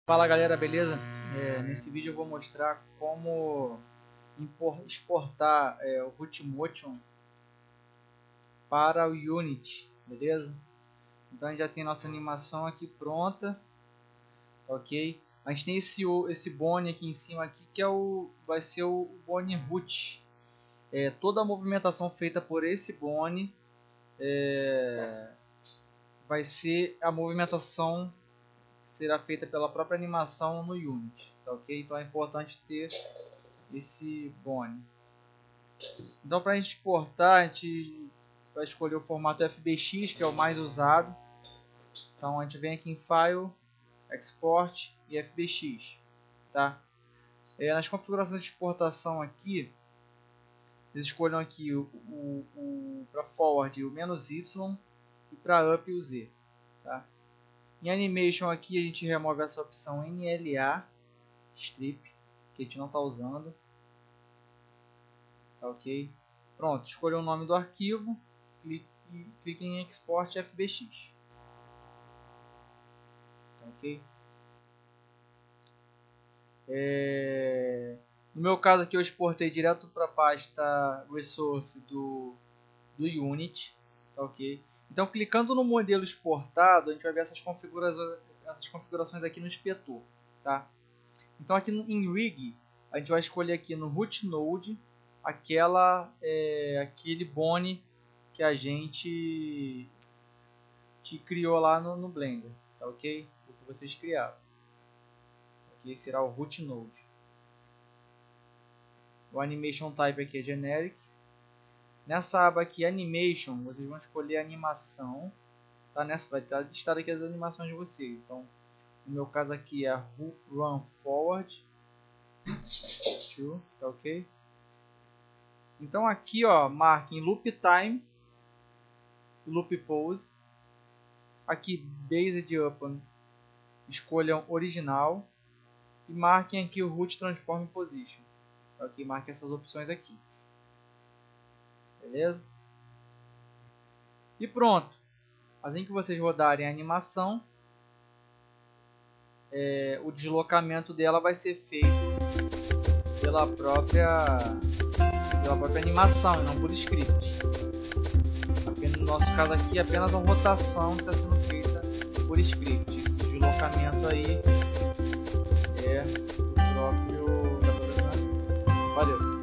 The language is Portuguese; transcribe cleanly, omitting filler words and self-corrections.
Fala galera, beleza? Nesse vídeo eu vou mostrar como exportar o Rootmotion para o Unity, beleza? Então a gente já tem nossa animação aqui pronta, ok? A gente tem esse bone aqui em cima aqui, que vai ser o bone root. Toda a movimentação feita por esse bone vai ser a movimentação será feita pela própria animação no Unity, tá ok? Então é importante ter esse bone. Então para a gente exportar, a gente vai escolher o formato FBX, que é o mais usado. Então a gente vem aqui em File, Export e FBX, tá? Nas configurações de exportação aqui, vocês escolham aqui para forward o "-y" e para up o Z, tá? Em Animation aqui a gente remove essa opção NLA Strip, que a gente não está usando, tá ok? Pronto, escolha o nome do arquivo, clique em Export FBX, tá ok? No meu caso aqui eu exportei direto para a pasta Resource do Unity, tá ok? Então clicando no modelo exportado, a gente vai ver essas configurações aqui no inspetor, tá? Então aqui em Rig, a gente vai escolher aqui no Root Node aquele bone que a gente criou lá no Blender, tá ok? O que vocês criaram. Aqui será o Root Node. O Animation Type aqui é Generic. Nessa aba aqui, Animation, vocês vão escolher a animação, tá? Vai estar listado aqui as animações de vocês. Então, no meu caso aqui é Run Forward, tá ok? Então aqui, ó, marquem Loop Time, Loop Pose. Aqui Based Upon, escolham Original e marquem aqui o Root Transform Position, tá ok? Marquem essas opções aqui. Beleza? E pronto. Assim que vocês rodarem a animação, o deslocamento dela vai ser feito pela própria animação e não por script. No nosso caso aqui, apenas uma rotação que está sendo feita por script. O deslocamento aí é o próprio da programação. Valeu!